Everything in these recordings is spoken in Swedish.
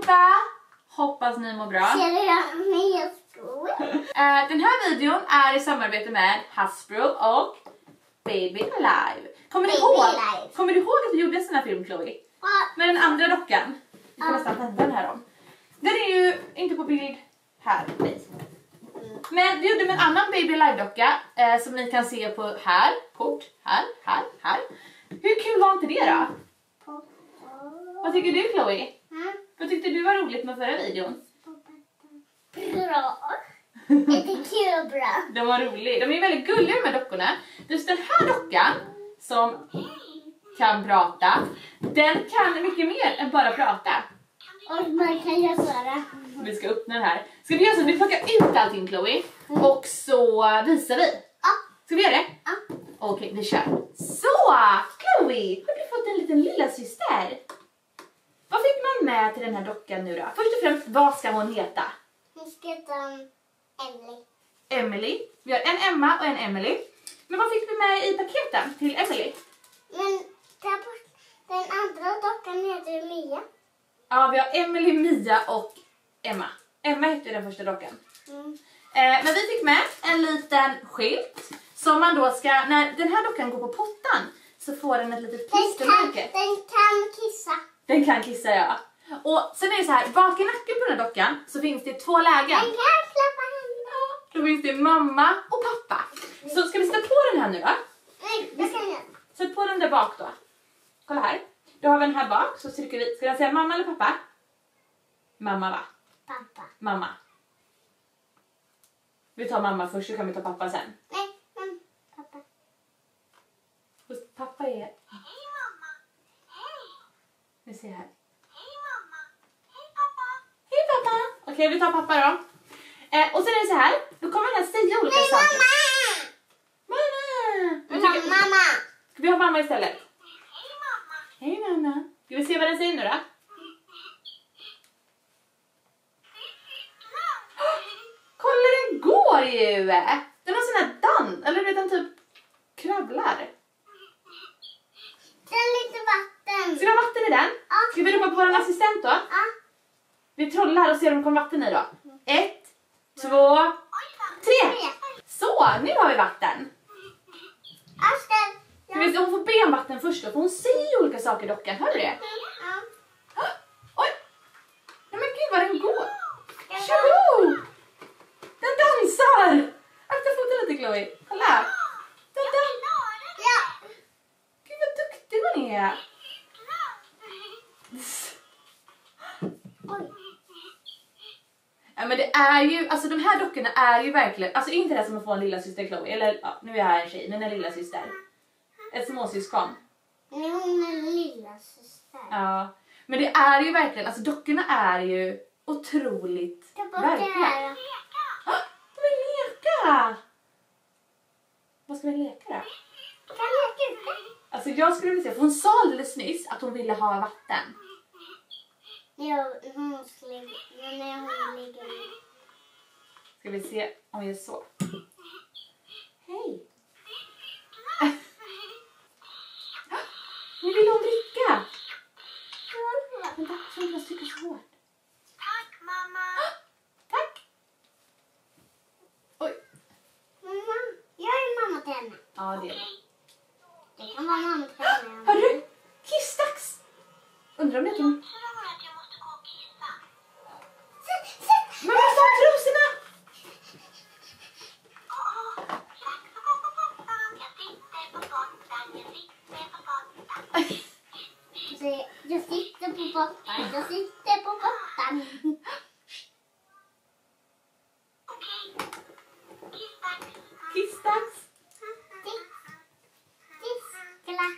allihopa! Hoppas ni mår bra. Den här videon är i samarbete med Hasbro och Baby Alive. Kommer du ihåg att du gjorde en sån här film, Chloe? Med den andra dockan. Vi får nästan vända den här om. Den är ju inte på bild här. Nej. Men vi gjorde med en annan Baby Alive-docka som ni kan se på här. Här. Hur kul var inte det då? Vad tycker du, Chloe? Vad tyckte du var roligt med förra videon? Bra. Jättekul och bra. De var roliga. De är väldigt gulliga, de här dockorna. Just den här dockan som kan prata, den kan mycket mer än bara prata. Och man kan göra sådär. Vi ska öppna den här. Ska vi göra så att vi plockar ut allting, Chloe? Och så visar vi. Ja. Ska vi göra det? Ja. Okej, vi kör. Så, Chloe, har du fått en liten lilla syster? Vad fick man med till den här dockan nu då? Först och främst, vad ska hon heta? Hon ska heta Emily. Emily. Vi har en Emma och en Emily. Men vad fick vi med i paketen till Emily? Men den andra dockan heter Mia. Ja, vi har Emily, Mia och Emma. Emma heter den första dockan. Men vi fick med en liten skylt som man då ska, när den här dockan går på pottan så får den ett litet klistermärke. Den kan kissa. Den kan kissa, ja. Och sen är det så här, bak i nacken på den här dockan så finns det 2 lägen. Den kan klappa händerna. Då finns det mamma och pappa. Så ska vi sätta på den här nu då? Nej, det kan jag. Sätt på den där bak då. Kolla här. Då har vi den här bak, så trycker vi. Ska den säga mamma eller pappa? Mamma, va? Pappa. Mamma. Vi tar mamma först, så kan vi ta pappa sen. Nej, men pappa. Pappa är... Hej mamma. Hej. Vi ser här. Hej mamma. Hej pappa. Hej pappa. Okej, vi tar pappa då. Och sen är det så här. Då kommer den här säga olika saker. Mamma. Mamma. Ska vi ha mamma istället? Hej mamma. Hej mamma. Ska vi se vad den säger nu då? Kolla, den går ju! Den har sån här dans, eller vet den typ kravlar. Den är lite vatten. Ska du ha vatten i den? Ja. Ska vi ropa på vår assistent då? Ja. Vi trollar och ser om det kommer vatten i då. 1, 2, 3. Så, nu har vi vatten. Asten. Ska vi se, hon får be om vatten först då, för hon säger olika saker, dockan. Hör du det? Ja. Oj! Nej men gud vad den går! Tjoho! Den dansar! Akta foten lite, Chloe. Kolla! Den dansar! Ja. Gud vad duktig hon är! Oj. Ja men det är ju, alltså de här dockorna är ju verkligen, alltså inte det som att få en lilla syster Chloe, eller ja, nu är jag här en tjej, men en lilla syster. Ett småsyskon. Nej, hon är lilla syster. Ja, men det är ju verkligen, alltså dockorna är ju otroligt verkliga. De vill leka! Vad ska vi leka då? Kan leka ute? Alltså jag skulle vilja säga, för hon sa alldeles nyss att hon ville ha vatten. När hon ligger ner. Ska vi se om vi gör så. Hej! Nu vill hon dricka! Vänta, jag måste trycka så hårt. Tack mamma. Tack! Oj. Mamma, jag är mamma till henne. Ja, det är det. Det kan vara mamma till henne. Hör du? Kissdags! Undrar om det är till... Jag tror att jag måste gå och kissa. Men vad sa trosorna? Jag sitter på botten. Jag sitter på botten. Okej. Kissdags. Kissdags! Kissla.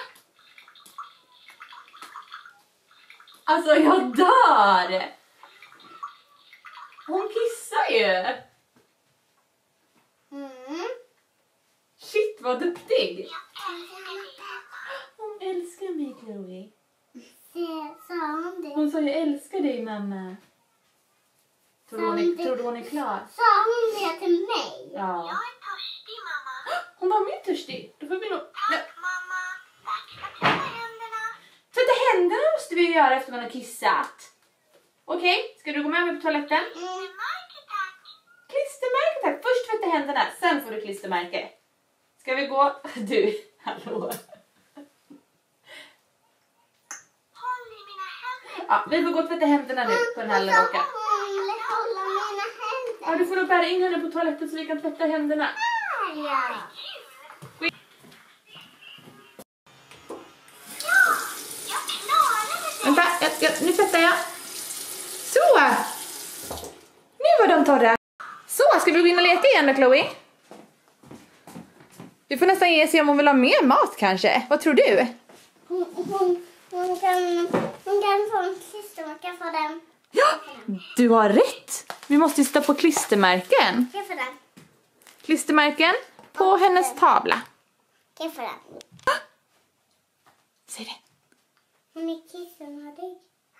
Alltså jag dör! Hon kissar ju! Shit vad duktig! Hon älskar mig, Chloe. Sa hon det? Hon sa jag älskar dig, mamma. Tror du hon är klar? Sa hon det till mig? Ja. Jag är törstig, mamma. Hon var mer törstig. Då får vi nog... Tack, mamma. Tack för att tvätta händerna. Tvätta händerna måste vi göra efter man har kissat. Okej, ska du gå med mig på toaletten? Klistermärke tack. Först tvätta händerna, sen får du klistermärke. Ska vi gå? Du, hallå. Ja, vi får gå och tvätta händerna nu på den här lilla dockan. Ja, du får nog bära in henne på toaletten så vi kan tvätta händerna. Ja. Vänta, nu tvättar jag. Så! Nu var de torra. Så, ska vi gå in och leka igen då, Chloe? Vi får nästan se om hon vill ha mer mat kanske. Vad tror du? Hon kan få en klistermärke för den. Ja, du har rätt. Vi måste ju sätta på klistermärken. Kan för den. Klistermärken på hennes tavla. Kan för den. Säg det. Hon är kissnödig.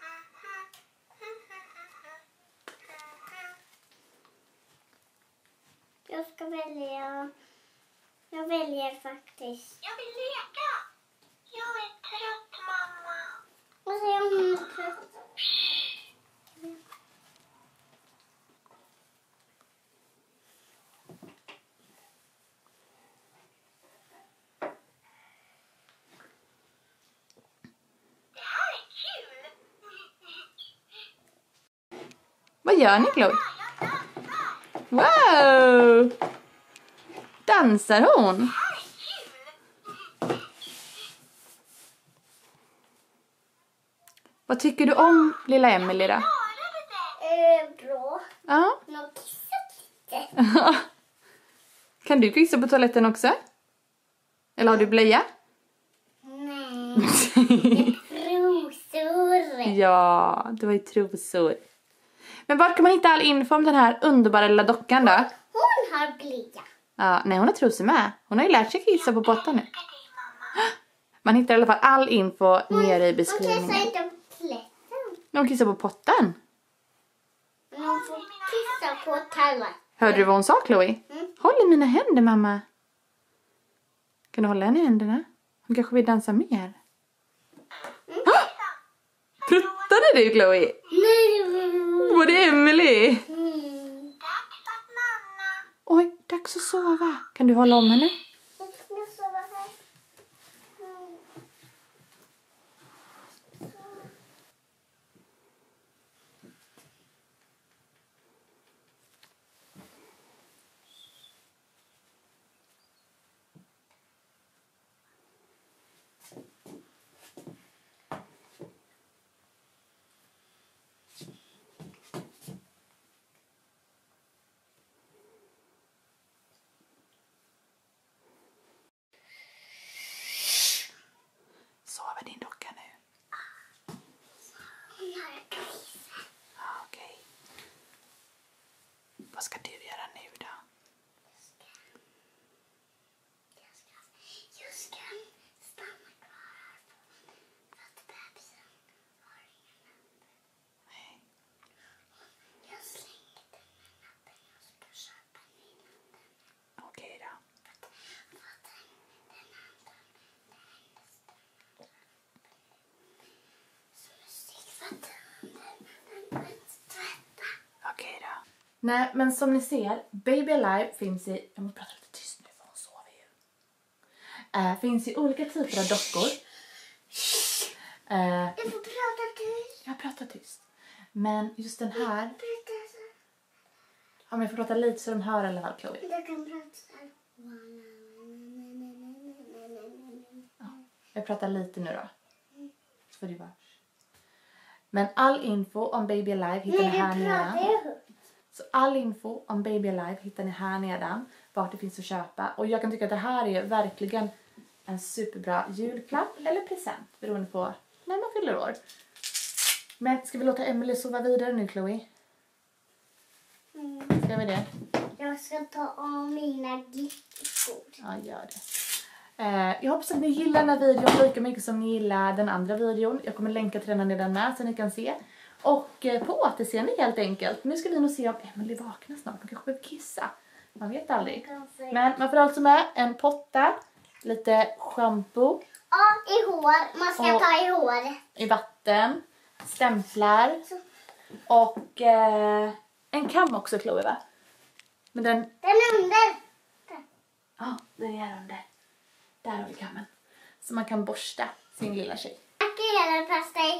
Jag ska välja. Jag väljer faktiskt. Jag vill leka. Jag är trött, mamma. Vad säger hon är trött? Det här är kul. Vad gör ni, Chloe? Jag dansar. Wow! Dansar hon? Det här är kul. Vad tycker du om lilla Emily då? Klarade det. Bra. Ja. Hon har kissat lite. Kan du kissa på toaletten också? Eller har du blöja? Nej. Rosor. Ja, det var ju trosor. Men var kan man hitta all info om den här underbara lilla dockan då? Hon har blöja. Ja, nej, hon har trosor med. Hon har ju lärt sig kissa på pottan nu. Älskar dig, mamma. Man hittar i alla fall all info nere i Hon beskrivningen. kissar inte på plätten. Hon kissar på pottan. Men hon får kissa på toaletten. Hörde du vad hon sa, Chloe? Håll i mina händer, mamma. Kan du hålla henne i händerna? Hon kanske vill dansa mer. Pruttade du, Chloe? Nej. Var det Emily? Mm. Dags att nanna. Oj, dags att sova. Kan du hålla om henne? Jag ska sova här. Mm. Sover din docka nu? Hon har kissat. Ja, okej. Vad ska du göra nu då? Jag ska stanna kvar här för att bebisen har ingen nappe. Nej. Jag slänger den med nappen. Jag ska köpa en ny nappe. Okej då. Okej då. Nej, men som ni ser, Baby Alive finns i... Jag måste prata lite tyst nu för hon sover ju. Finns i olika typer av dockor. Du får prata tyst. Jag pratar tyst. Men just den här... Om jag får prata lite så de hör i alla fall, Chloe. Du kan prata så här. Jag pratar lite nu då. Så får du vara. Men all info om Baby Alive hittar ni här nedan. Så all info om Baby Alive hittar ni här nedan. Vart det finns att köpa. Och jag kan tycka att det här är verkligen en superbra julklapp eller present. Beroende på när man fyller år. Men ska vi låta Emily sova vidare nu, Chloe? Ska vi det? Jag ska ta av mina glitterskor. Ja, gör det. Jag hoppas att ni gillar den här videon lika mycket som ni gillar den andra videon. Jag kommer länka till den här nedan med så ni kan se. Och på återseende helt enkelt. Nu ska vi nog se om Emily vaknar snart. Hon kanske behöver kissa. Man vet aldrig. Men man får alltså med en potta, lite shampoo. Ja, i hår. Man ska ta i håret. I vatten, stämplar Och en kam också, Chloe, va? Men den är under. Ja, den är här under. Där har vi kammen. Så man kan borsta sin lilla tjej. Leverpastej